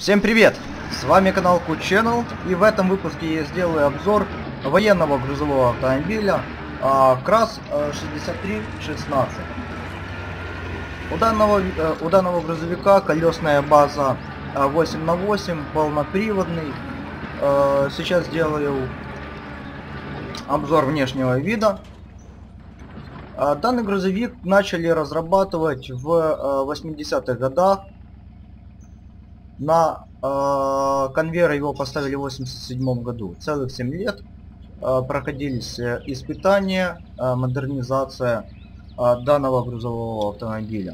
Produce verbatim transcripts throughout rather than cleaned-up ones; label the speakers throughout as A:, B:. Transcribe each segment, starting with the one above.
A: Всем привет! С вами канал Q Channel, и в этом выпуске я сделаю обзор военного грузового автомобиля КРАЗ шестьдесят три шестнадцать. У данного, у данного грузовика колесная база восемь на восемь, полноприводный. Сейчас сделаю обзор внешнего вида. Данный грузовик начали разрабатывать в восьмидесятых годах. На э, конвейер его поставили в восемьдесят седьмом году. Целых семь лет э, проходились испытания, э, модернизация э, данного грузового автомобиля.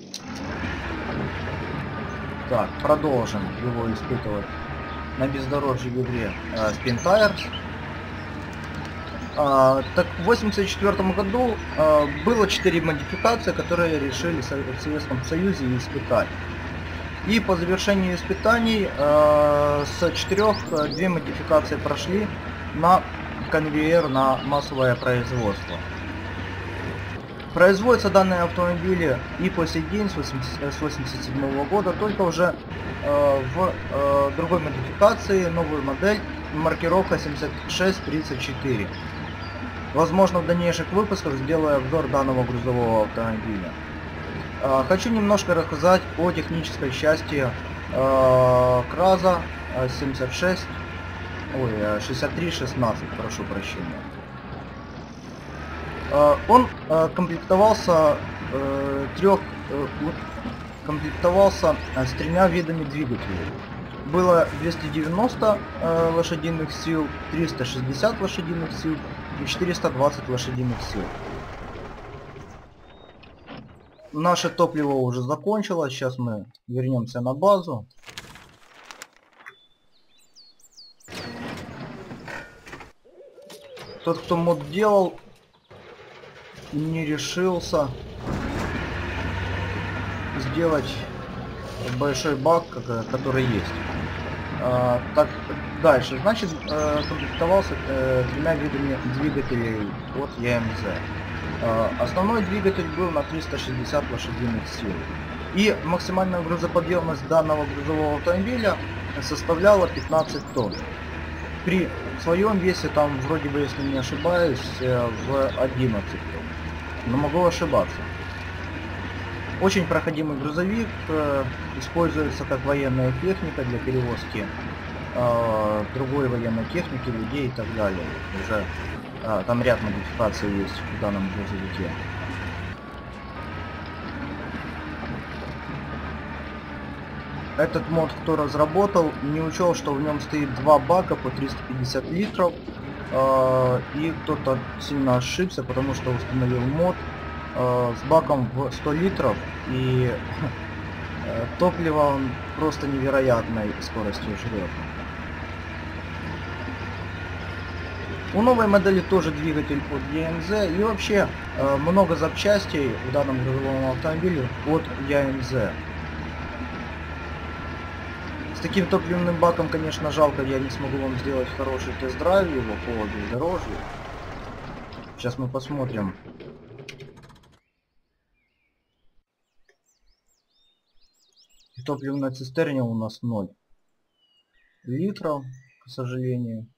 A: Так, продолжим его испытывать на бездорожье в игре э, Spin Tires. Э, так, в восемьдесят четвёртом году э, было четыре модификации, которые решили в Советском Союзе испытать. И по завершению испытаний э, с четырех две модификации прошли на конвейер, на массовое производство. Производятся данные автомобили и по сей день с восемьдесят седьмого года, только уже э, в э, другой модификации, новую модель, маркировка семьдесят шесть тридцать четыре. Возможно, в дальнейших выпусках сделаю обзор данного грузового автомобиля. Хочу немножко рассказать о технической части э, КРАЗа семьдесят шесть, ой, шестьдесят три шестнадцать, прошу прощения. Э, он э, комплектовался э, трех, э, комплектовался с тремя видами двигателей. Было двести девяносто э, лошадиных сил, триста шестьдесят лошадиных сил и четыреста двадцать лошадиных сил. Наше топливо уже закончилось, сейчас мы вернемся на базу. Тот, кто мод делал, не решился сделать большой бак, который есть. А, так, дальше, значит, комплектовался двумя видами двигателей от и эм зет. Основной двигатель был на триста шестьдесят лошадиных сил. И максимальная грузоподъемность данного грузового автомобиля составляла пятнадцать тонн. При своем весе там, вроде бы, если не ошибаюсь, в одиннадцать тонн. Но могу ошибаться. Очень проходимый грузовик, используется как военная техника для перевозки другой военной техники, людей и так далее. Уже А, там ряд модификаций есть в данном грузовике. Этот мод, кто разработал, не учел, что в нем стоит два бака по триста пятьдесят литров. Э, и кто-то сильно ошибся, потому что установил мод э, с баком в сто литров. И э, топливо он просто невероятной скоростью жрет. У новой модели тоже двигатель от и эм зет, и вообще э, много запчастей в данном грузовом автомобиле от и эм зет. С таким топливным баком, конечно, жалко, я не смогу вам сделать хороший тест-драйв его по бездорожью. Сейчас мы посмотрим. В топливной цистерне у нас ноль литров, к сожалению.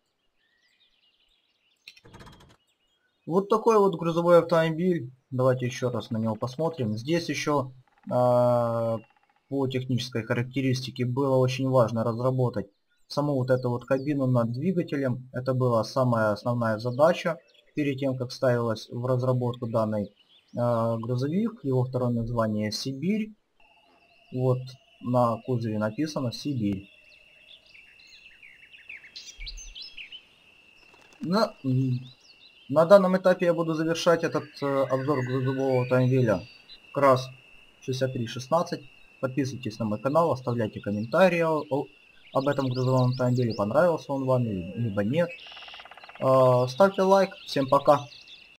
A: Вот такой вот грузовой автомобиль. Давайте еще раз на него посмотрим. Здесь еще э, по технической характеристике было очень важно разработать саму вот эту вот кабину над двигателем. Это была самая основная задача перед тем, как ставилась в разработку данный э, грузовик. Его второе название Сибирь. Вот на кузове написано Сибирь. На... На данном этапе я буду завершать этот э, обзор грузового автомобиля КРАЗ шестьдесят три шестнадцать. Подписывайтесь на мой канал, оставляйте комментарии о, о, об этом грузовом автомобиле, понравился он вам либо нет. Э, ставьте лайк. Всем пока.